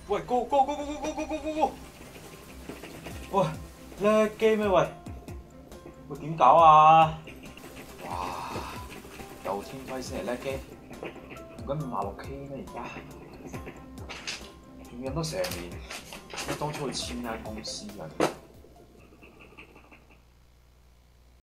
喂，go go go go go go go go go！ 喂，叻機咩喂？喂點搞啊？哇！有天輝先嚟叻機，用緊56K咩而家？仲忍咗成年，我當初去簽間公司啊！